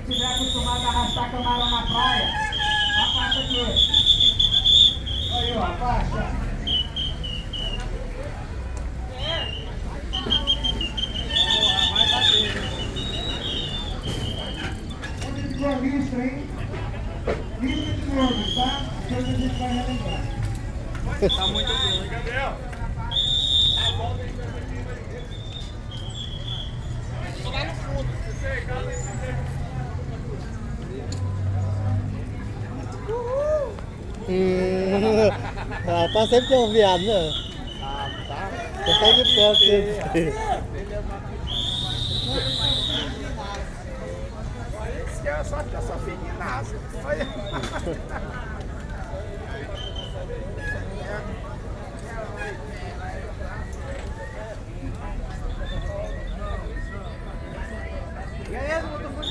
estiver acostumado a arrastar camarão na praia, a faixa aqui. Aí, ó, a faixa. Vai bater. Onde ficou a lista, hein? Lista de nomes, tá? Depois a gente vai relembrar. Tá muito bem, Gabriel. Tô lá no fundo. Rapaz, sempre tem um viado, né? Ah, tá. Você sai de perto sempre. Isso que é só que eu sou feminaça. Olha. E aí, não tô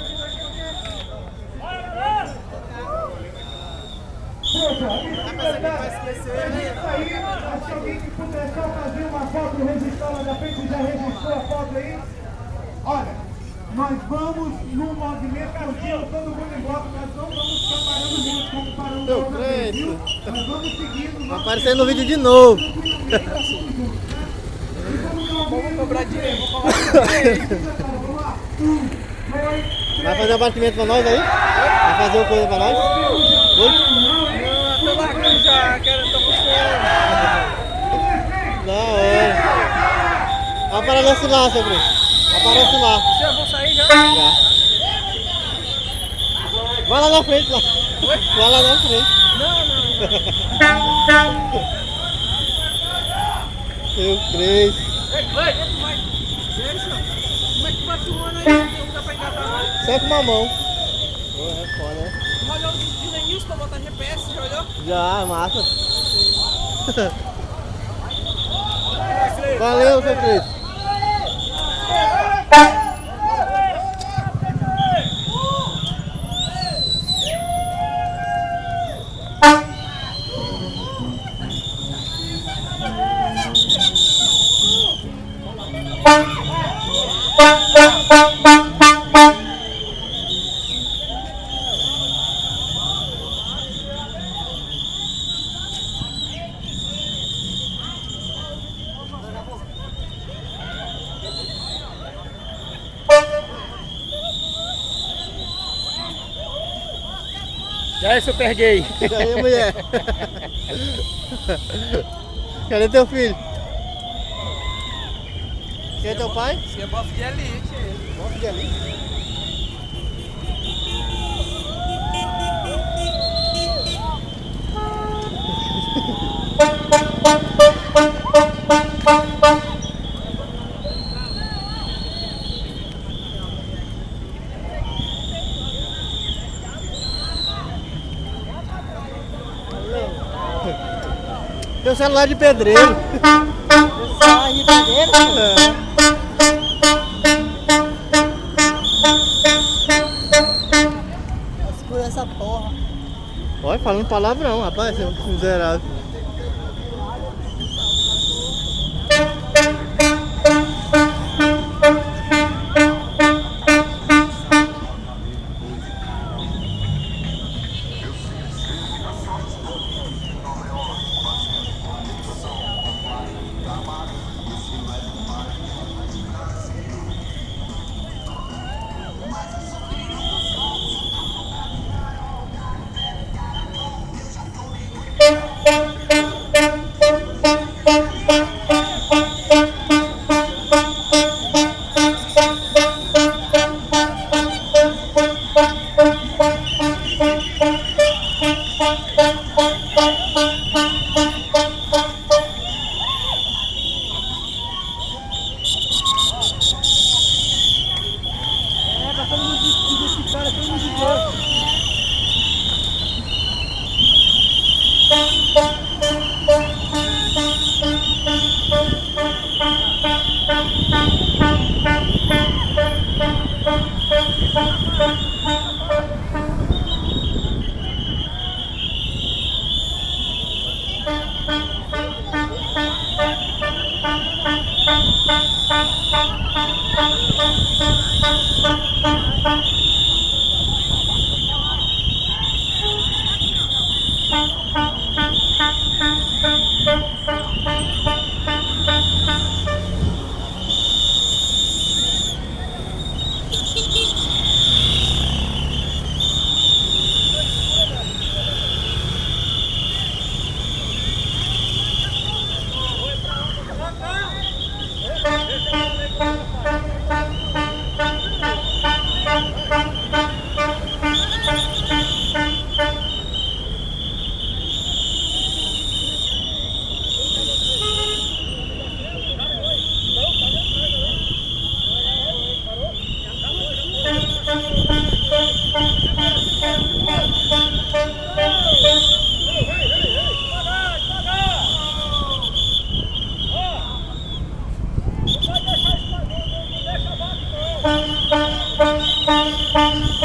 se alguém que puder só fazer uma foto, registrar lá da frente, já registrou a foto aí? Olha, nós vamos num movimento contínuo, todo mundo em bloco, nós não vamos ficar parando juntos como paramos no outro vídeo. Nós vamos seguindo. Vai aparecer no vídeo de novo. Vamos cobrar dinheiro, vou falar vamos lá. 1, 2, 3. Vai fazer o abatimento pra nós aí? Vai fazer uma coisa pra nós? Oi? Tô largando já, tô com fome. Da hora. Aparece lá, seu Bruno. Aparece lá. Já vou sair já? Já. Vai lá na frente lá. Oi? Vai lá na frente. Não. Meu Deus. Vai. Como é que vai filmando aí? Não dá pra engatar mais. Só com uma mão. É foda, né? Já olhou os vídeos de Lenilson pra botar GPS? Já olhou? Já, massa. Valeu, seu Cris. E aí, super gay? E aí, mulher? Cadê teu filho? Quem é teu pai? Você é bofe de elite. Bofe de elite? Teu celular de pedreiro. Celular de pedreiro? Escura essa porra. Olha, falando palavrão, rapaz, seu miserável.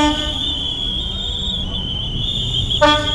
Thank